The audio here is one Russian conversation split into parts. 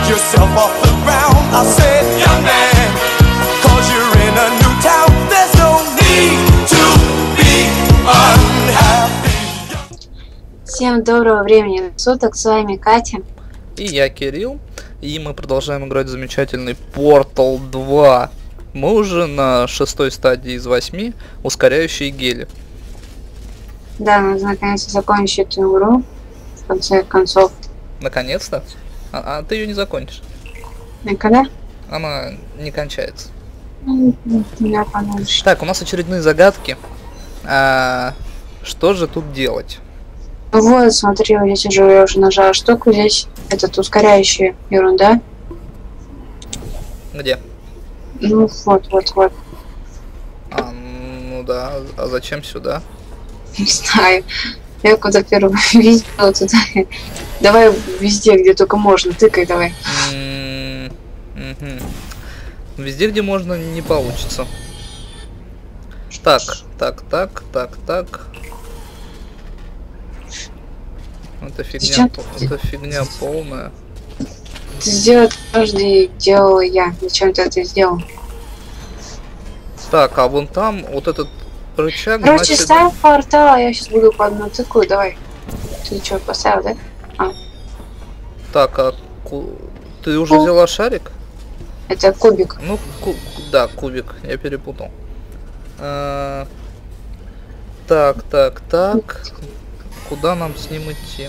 yourself off the ground. I said, young man, cause you're in a new town. There's no need to be unhappy. Всем доброго времени суток, с вами Катя. И я Кирилл, и мы продолжаем играть в замечательный Portal 2. Мы уже на 6-й стадии из 8, ускоряющие гели. Да, надо наконец-то закончить эту игру, в конце концов. Наконец-то? А ты ее не закончишь. И когда? Она не кончается. Я подумаешь. Так, у нас очередные загадки. Что же тут делать? Вот, смотри, вот здесь уже я уже нажала штуку, здесь этот ускоряющая ерунда. Где? Ну вот. Ну да, а зачем сюда? Не знаю. Я куда первый видела туда. Давай везде, где только можно, тыкай давай. Везде, где можно, не получится. Так. Это фигня полная. Ты сделал каждый, делал я. Зачем ты это сделал? Так, а вон там вот этот рычаг. Короче, значит... ставь портал, я сейчас буду по одному тыкаю, давай. Ты что, поставил, да? Так, ты уже взяла шарик? Это кубик. Ну, да, кубик, я перепутал. Так. Куда нам с ним идти?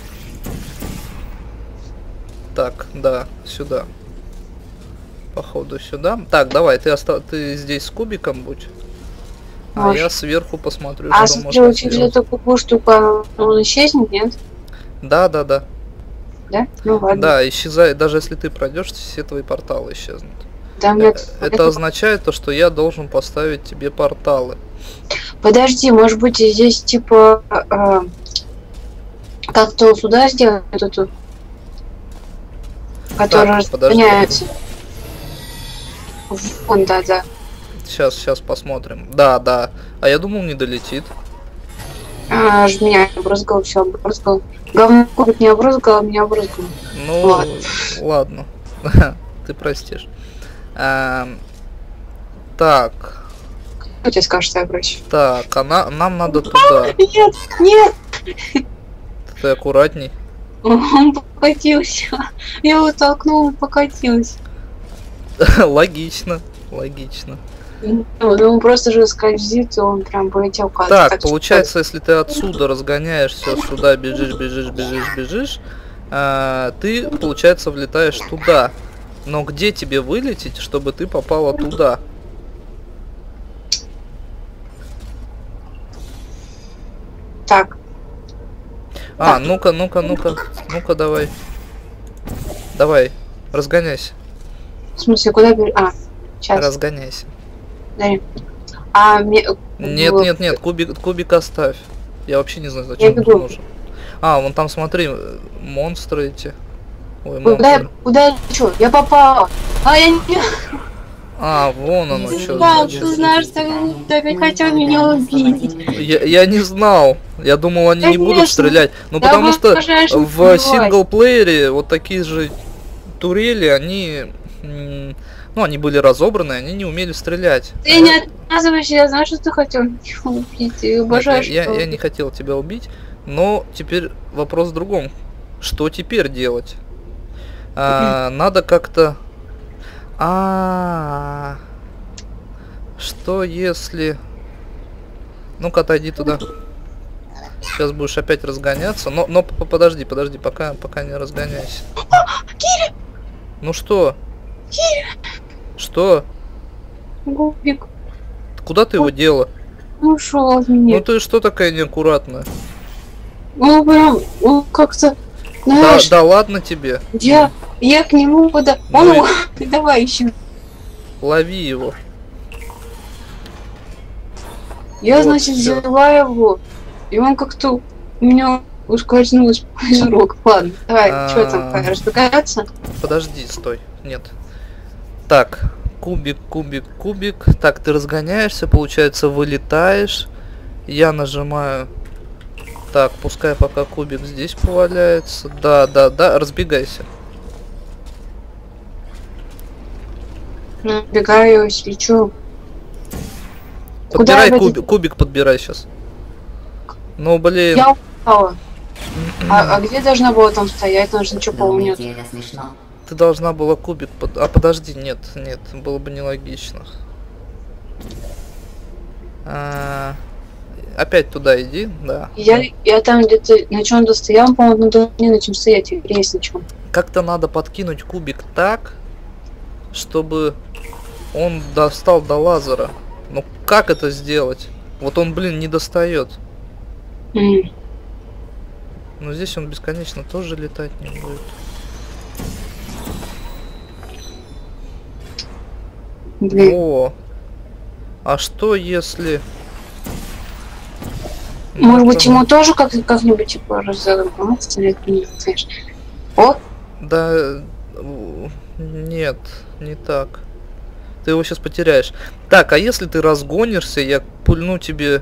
Так, да, сюда. Походу сюда. Так, давай, ты здесь с кубиком будь. А я сверху посмотрю, что смотри, можно сделать. Такую штуку, он исчезнет, нет? Да. Да? Ну ладно. Да, исчезает, даже если ты пройдешь, все твои порталы исчезнут. Да, это означает то, что я должен поставить тебе порталы. Подожди, может быть здесь типа как-то сюда сделать эту, которая распространяется. Вон, да. Сейчас посмотрим. Да. А я думал, не долетит. Аж меня обрызгал, все обрызгал. Главное, кубик не обрызгал, а меня обрызгал. Ну, ладно. Ты простишь. Так. Кто тебе скажет, что я прощу? Так, нам надо туда. Нет! Ты аккуратней. Он покатился. Я его толкнул, он покатился. Логично. Ну, он просто же скользит, и он прям полетел куда-то. Так, получается, если ты отсюда разгоняешься, сюда бежишь, ты, получается, влетаешь туда. Но где тебе вылететь, чтобы ты попала туда? Так. Ну-ка, давай, разгоняйся. В смысле, куда бежишь? Сейчас. Разгоняйся. Да. Нет, кубик оставь. Я вообще не знаю, зачем он нужен. Вон там, смотри, монстры эти. Ой, куда я лечу? Я попал. Я не... Вон оно что. Да, ты знаешь, ты опять хотел меня убить. Я не знал. Я думал, они не будут стрелять. Ну, потому что в синглплеере вот такие же турели, они... Ну, они были разобраны, они не умели стрелять. Ты не отказывайся, я знаю, что ты хотел меня убить. Я не хотел тебя убить, но теперь вопрос в другом. Что теперь делать? Надо как-то... Что если... Ну-ка, отойди туда. Сейчас будешь опять разгоняться. Но подожди, пока не разгоняйся. Киря! Ну что? Киря! Что? Губик. Куда ты его дела? Ушел от меня. Ну ты что такая неаккуратная? Ну прям, он как-то... Знаешь, да ладно тебе. Я к нему куда... Давай еще. Лови его. Я, значит, взяла его, и он как-то у меня ускользнул из рук. Ладно, давай, что там, разбегаться? Подожди, стой, нет. Так, кубик. Так, ты разгоняешься, получается, вылетаешь. Я нажимаю Так, пускай пока кубик здесь поваляется. Да, разбегайся. Набегаюсь, лечу. Подбирай кубик подбирай сейчас. Ну, блин. Я упала. А где должна была там стоять? Нужно что помнить. Ты должна была кубик А подожди, нет, было бы нелогично. Опять туда иди, да. Я там где-то на чем-то стоял, по-моему, не на чем стоять, есть на чем. Как-то надо подкинуть кубик так, чтобы он достал до лазера. Ну как это сделать? Вот он, блин, не достает. Но здесь он бесконечно тоже летать не будет. Блин. О! А что если... Может быть, ему тоже как-нибудь типа разогнаться, или не знаешь? О! Да... Нет, не так. Ты его сейчас потеряешь. Так, а если ты разгонишься, я пульну тебе...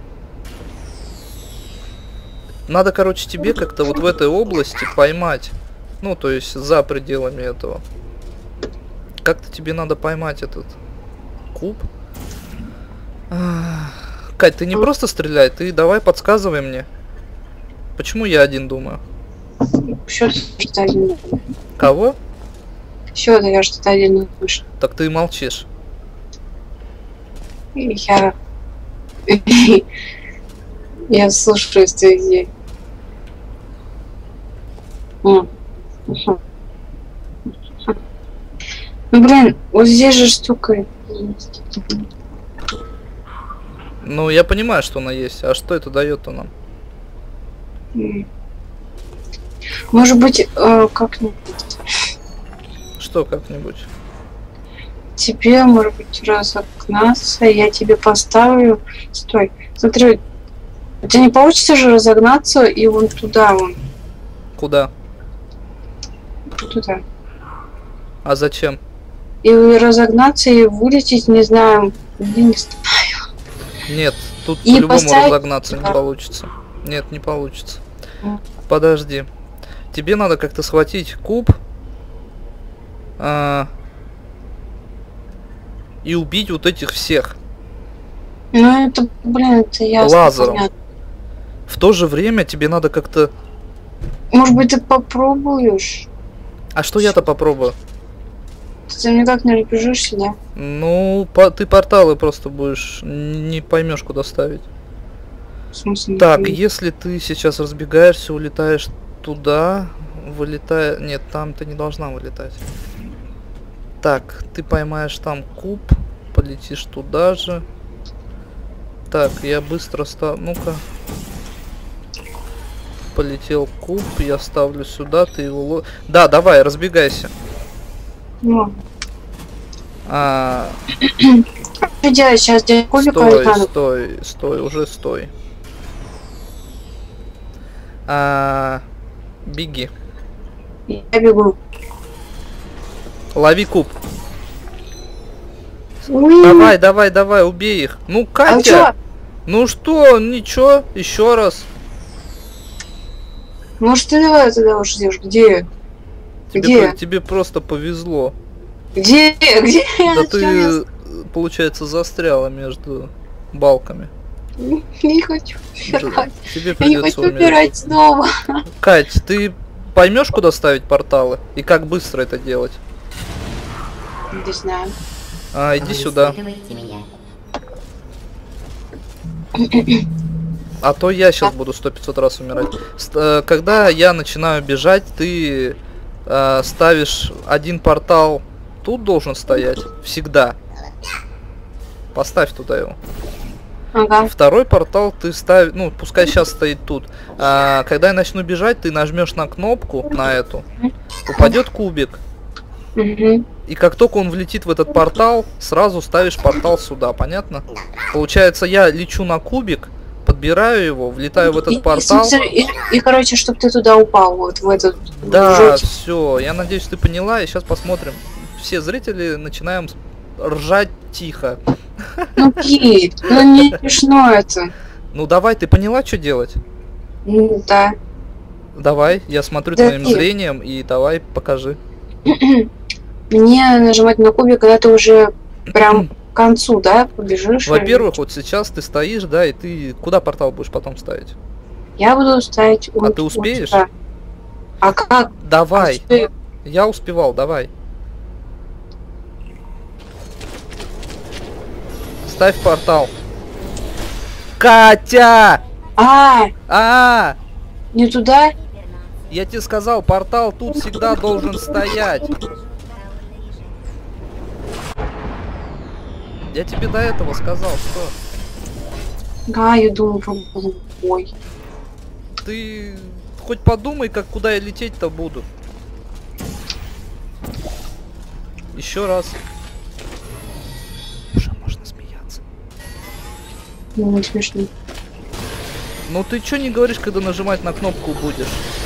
Надо, короче, тебе как-то вот в этой области поймать. Ну, то есть за пределами этого. Как-то тебе надо поймать этот куб. Кать, ты не просто стреляй, ты давай подсказывай мне. Почему я один думаю? Что-то один думаю. Кого? Что-то я что-то один думаю. Так ты молчишь. Я слушаю твоих идей. Ну, блин, вот здесь же штука есть. Ну, я понимаю, что она есть. А что это дает-то нам? Может быть, как-нибудь. Что как-нибудь? Тебе, может быть, разогнаться, я тебе поставлю. Стой, смотри, у тебя не получится же разогнаться и вон туда вон. Куда? Туда. А зачем? И разогнаться и вылететь, не знаю, где не знаю. Нет, тут по-любому разогнаться не получится. Нет, не получится. Подожди. Тебе надо как-то схватить куб и убить вот этих всех. Ну это, блин, это ясно. Лазером. Понятно. В то же время тебе надо как-то... Может быть, ты попробуешь? А что я-то попробую? Ты никак не разбежишься, да? Ну, ты порталы просто будешь... Не поймешь, куда ставить. В смысле? Так, если ты сейчас разбегаешься, улетаешь туда, вылетая... Нет, там ты не должна вылетать. Так, ты поймаешь там куб, полетишь туда же. Так, я быстро ставлю... Ну-ка. Полетел куб, я ставлю сюда, ты его... Да, давай, разбегайся. Ну. Что делать сейчас? Делать кубик? Стой, уже стой. Беги. Я бегу. Лови куб. Уи. Давай, убей их. Ну, Катя! Ну что, ничего, еще раз. Может, ты давай тогда уж ждешь. Где? Где? Тебе просто повезло. Где? Да ты, получается, застряла между балками. Не хочу умирать. Тебе я не хочу умирать снова. Кать, ты поймешь, куда ставить порталы? И как быстро это делать? Не знаю. Иди сюда. А то я сейчас буду 100-500 раз умирать. Когда я начинаю бежать, ты ставишь один портал. Тут должен стоять. Всегда. Поставь туда его. Ага. Второй портал ты ставишь. Ну, пускай сейчас стоит тут. Когда я начну бежать, ты нажмешь на кнопку, на эту. Упадет кубик. И как только он влетит в этот портал, сразу ставишь портал сюда, понятно? Получается, я лечу на кубик, подбираю его, влетаю в этот портал. И короче, чтобы ты туда упал, вот в этот... Да, все, я надеюсь, ты поняла, и сейчас посмотрим. Все зрители начинаем ржать тихо. Ну, Кит, ну не смешно это. Ну давай, ты поняла, что делать? Да. Давай, я смотрю твоим зрением, и давай, покажи. Мне нажимать на кубик, когда ты уже прям к концу, да, побежишь? Во-первых, вот сейчас ты стоишь, да, и ты куда портал будешь потом ставить? Я буду ставить... А ты успеешь? А как? Давай. Я успевал, давай. Ставь портал. Катя! Не туда? Я тебе сказал, портал тут всегда должен стоять. Я тебе до этого сказал, что... Я думаю, ой. Ты хоть подумай, как куда я лететь-то буду. Еще раз. Уже можно смеяться. Не смешно. Ну ты чё не говоришь, когда нажимать на кнопку будешь?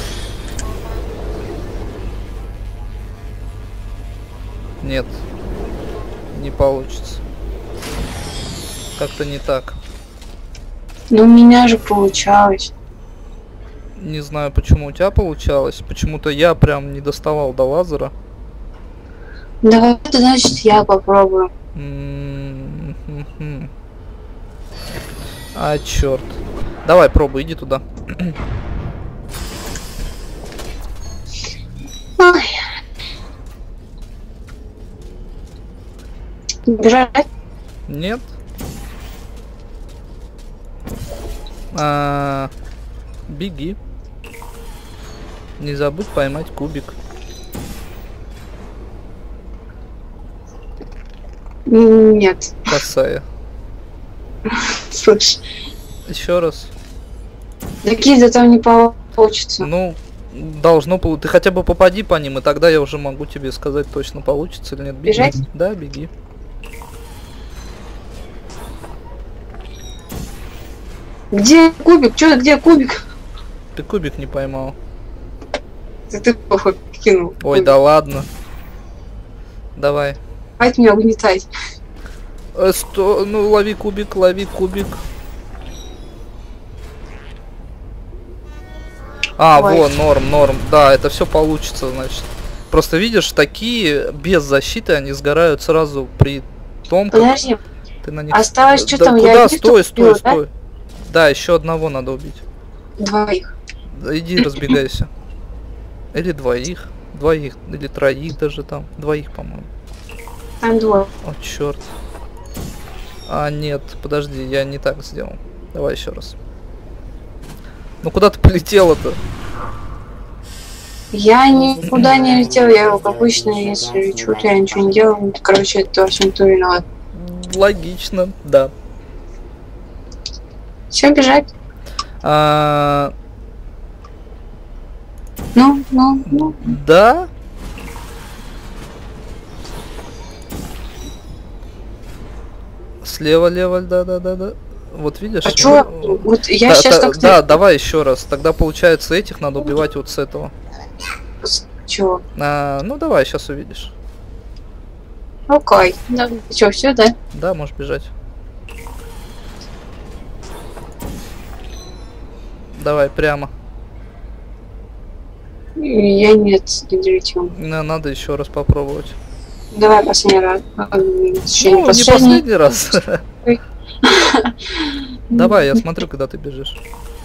Нет. Не получится. Как-то не так. Ну у меня же получалось. Не знаю, почему у тебя получалось. Почему-то я прям не доставал до лазера. Давай, значит, я попробую. А, черт. Давай, пробуй, иди туда. Ой. Бежать? Нет. Беги. Не забудь поймать кубик. Нет. Косая. Слушай. Еще раз. Такие-то там не получится. Ну, должно получиться. Ты хотя бы попади по ним, и тогда я уже могу тебе сказать, точно получится или нет. Беги. Бежать? Да, беги. Где кубик? Чё, где кубик? Ты кубик не поймал. Ты плохо кинул. Ой, да ладно. Давай. Хватит меня угнетать. Ну, лови кубик, лови кубик. Ой. Вон, норм. Да, это все получится, значит. Просто видишь, такие без защиты, они сгорают сразу при том, как Подожди. ты на них... Осталось что да, там? куда? Я Стой. Да, еще одного надо убить. Двоих. Да, иди разбегайся. Или двоих. Или троих даже там. Двоих, по-моему. Там двое. О, черт. Нет, подожди, я не так сделал. Давай еще раз. Ну куда ты полетела-то? Я никуда не летел, я как обычно, если лечу, то я ничего не делаю. Короче, это во всем то виноват. Логично, да. Все, бежать? Ну. Да? Слева, лево, да. Вот видишь? А чё? Вот я сейчас как-то... Да, давай еще раз. Тогда получается этих надо убивать вот с этого. Чё? Ну давай, сейчас увидишь. Окей. Да. Чё, все, да? Да, можешь бежать. Давай, прямо. Я нет, не долетел. Надо еще раз попробовать. Давай последний раз. Не последний раз. Давай, я смотрю, когда ты бежишь.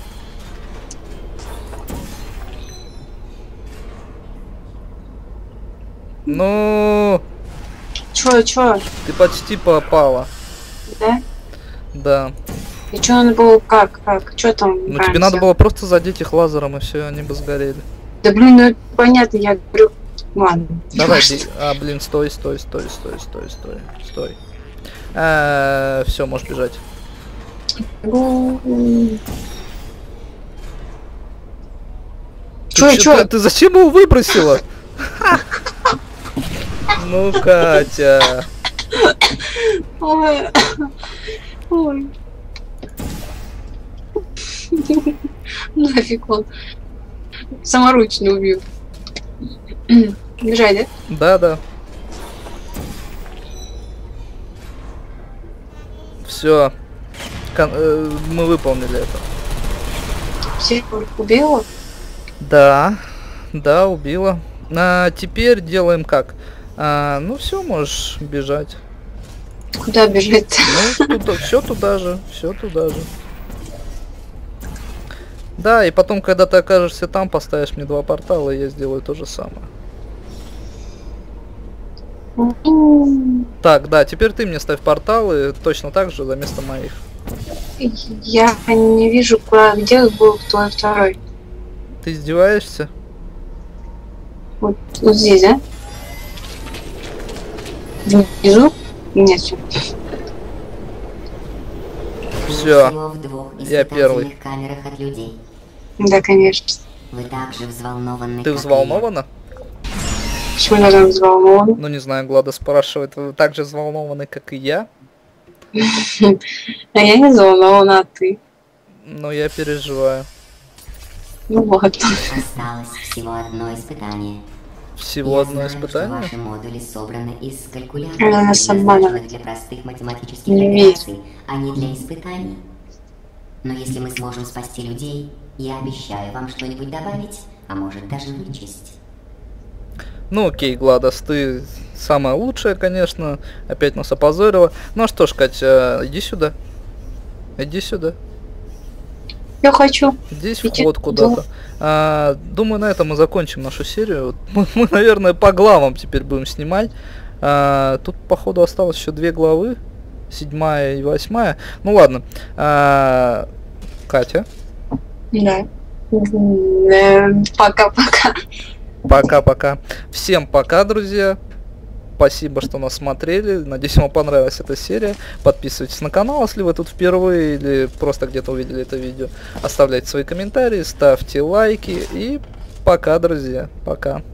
Ну. Чё? Ты почти попала. Да? Да. И чё надо было, как? Чё там? Ну тебе надо было просто задеть их лазером, и все, они бы сгорели. Да блин, ну это понятно, я говорю. Ладно. Давай, блин, стой. Все, можешь бежать. Чё? Ты зачем его выбросила? Ну, Катя. Ой. Нафиг он. Саморучно убил. Бежать, да? Да. Все. Мы выполнили это. Всех убила? Да, убила. Теперь делаем как? Ну все, можешь бежать. Куда бежать? Ну, все туда же, все туда же. Да, и потом, когда ты окажешься там, поставишь мне 2 портала, и я сделаю то же самое. Так, да, теперь ты мне ставь порталы точно так же за место моих. Я не вижу, где был твой второй. Ты издеваешься? Вот здесь, да? Внизу? Нет, все. Все, я первый. Камерах от людей. Да, конечно. Вы также взволнованы. Ты взволнована? Почему я должна взволнована? Ну, не знаю, Глада спрашивает, вы так же взволнованы, как и я? А я не взволнована, а ты? Ну, я переживаю. Ну вот. Осталось всего одно испытание. Всего одно испытание? Ваши модули собраны из калькуляторов, Она нас обманывает. для простых математических Не операций, а не для испытаний. Но если мы сможем спасти людей, я обещаю вам что-нибудь добавить, а может даже вычесть. Ну окей, Гладос, ты самая лучшая, конечно. Опять нас опозорила. Ну что ж, Катя, иди сюда. Иди сюда. Я хочу. Здесь вход куда-то. Думаю, на этом мы закончим нашу серию. Мы, наверное, по главам теперь будем снимать. Тут, походу, осталось еще 2 главы. 7 и 8. Ну ладно. Катя. Да. Пока-пока. Пока-пока. Всем пока, друзья. Спасибо, что нас смотрели. Надеюсь, вам понравилась эта серия. Подписывайтесь на канал, если вы тут впервые или просто где-то увидели это видео. Оставляйте свои комментарии, ставьте лайки. И пока, друзья. Пока.